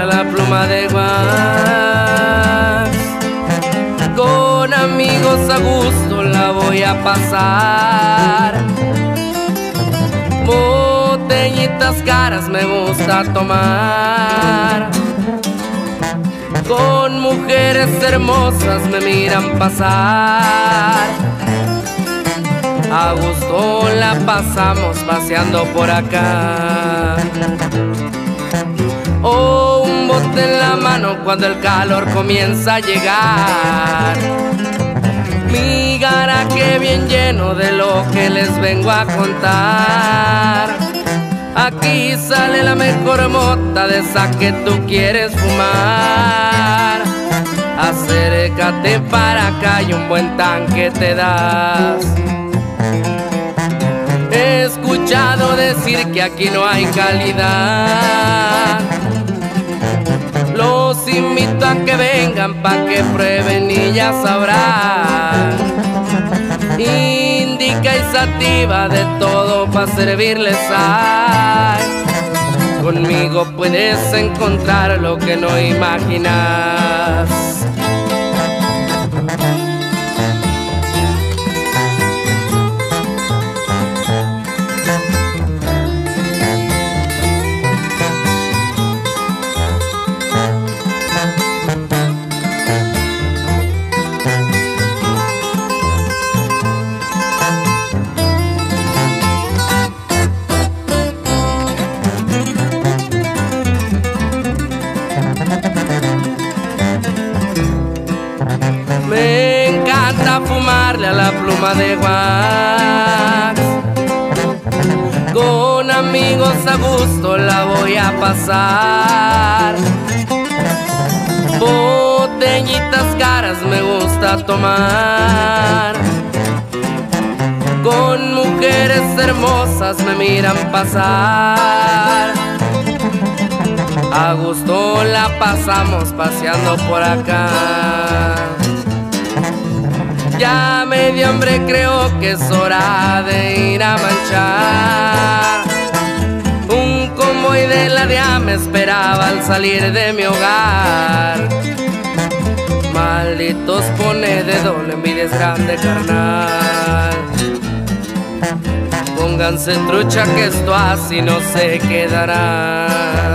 a la pluma de wax. Con amigos a gusto la voy a pasar. Botellitas caras me gusta tomar. Con mujeres hermosas me miran pasar. A gusto la pasamos paseando por acá. Oh, un bote en la mano cuando el calor comienza a llegar. Mi garaje bien lleno de lo que les vengo a contar. Aquí sale la mejor mota de esa que tú quieres fumar. Acércate para acá y un buen tanque te das. He escuchado decir que aquí no hay calidad. Los invito a que vengan pa' que prueben y ya sabrán. Indica y sativa de todo pa' servirles hay. Conmigo puedes encontrar lo que no imaginas. Me encanta fumarle a la pluma de wax. Con amigos a gusto la voy a pasar. Botellitas caras me gusta tomar. Con mujeres hermosas me miran pasar. A gusto la pasamos paseando por acá. Ya me dio hambre, creo que es hora de ir a manchar. Un convoy de la DEA me esperaba al salir de mi hogar. Malditos pone de doble, envidia es grande, carnal. Pónganse trucha que esto así no se quedará.